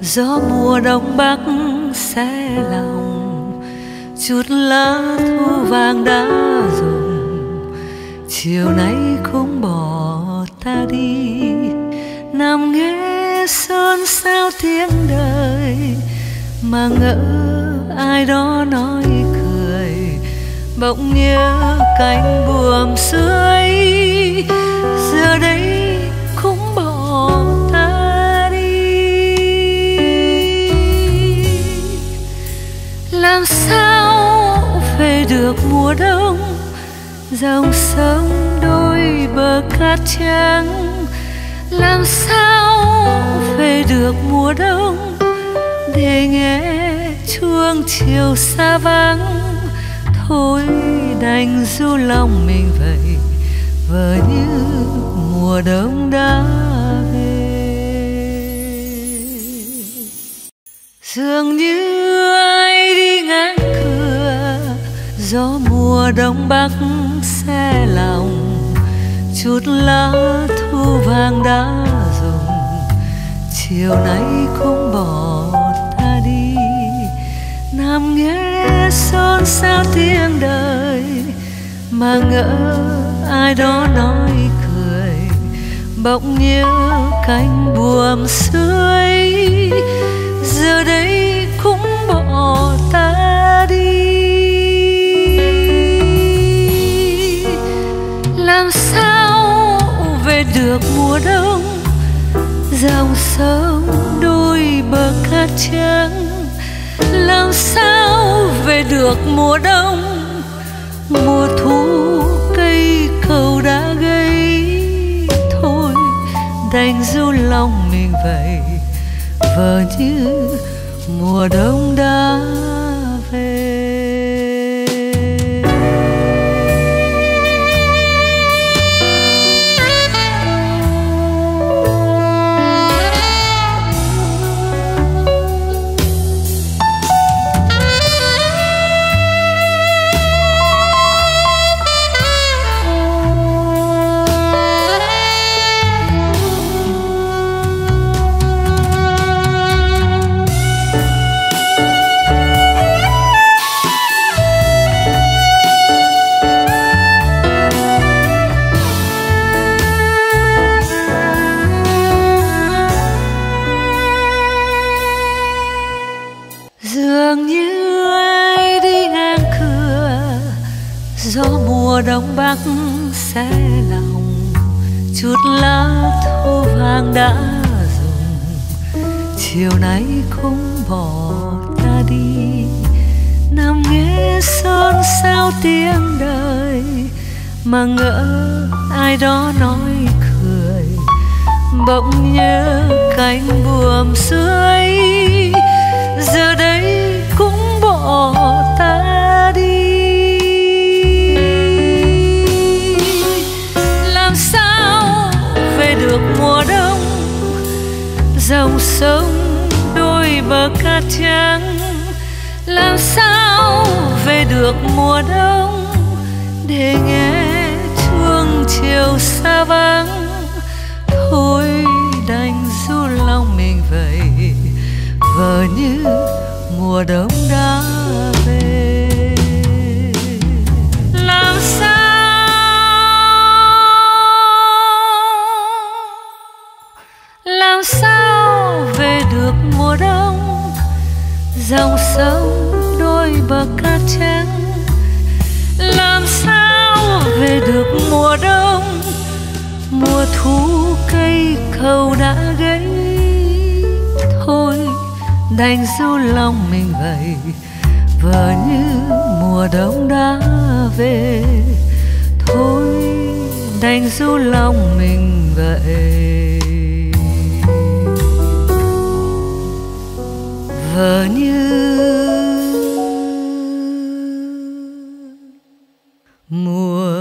Gió mùa đông bắc xé lòng, chút lá thu vàng đã rụng. Chiều nay cũng bỏ ta đi, nằm nghe xôn xao tiếng đời, mà ngỡ ai đó nói cười. Bỗng nhớ cánh buồm dưới, giờ đây cũng bỏ ta đi. Làm sao về được mùa đông, dòng sông đôi bờ cát trắng. Làm sao về được mùa đông, để nghe chuông chiều xa vắng. Thôi đành du lòng mình vậy, vờ như mùa đông đã về. Dường như ai đi ngang cửa, gió mùa đông bắc xé lòng. Chút lá thu vàng đã rụng, chiều nay cũng bỏ ta đi. Nằm nghe xôn xao tiếng đời, mà ngỡ ai đó nói cười. Bỗng nhớ cánh buồm dưới, giờ đây cũng bỏ ta đi. Làm sao về được mùa đông, dòng sông đôi bờ cát trắng. Làm sao về được mùa đông, mùa thu cây cầu đã gãy. Thôi đành du lòng mình vậy, vờ như mùa đông đã về. Dường như ai đi ngang cửa, gió mùa đông bắc xé lòng. Chút lá thu vàng đã rụng, chiều nay cũng bỏ ta đi. Nằm nghe xôn xao tiếng đời, mà ngỡ ai đó nói cười. Bỗng nhớ cánh buồm dưới, giờ đây cũng bỏ ta đi. Làm sao về được mùa đông, dòng sông đôi bờ cát trắng. Làm sao về được mùa đông, để nghe chuông chiều xa vắng. Thôi đành du lòng mình vậy, vờ như mùa đông đã về. Làm sao về được mùa đông, dòng sông đôi bờ cát trắng. Làm sao về được mùa đông, mùa thu cây cầu đã gãy. Thôi đành du lòng mình vậy, vờ như mùa đông đã về. Thôi đành du lòng mình vậy, vờ như mùa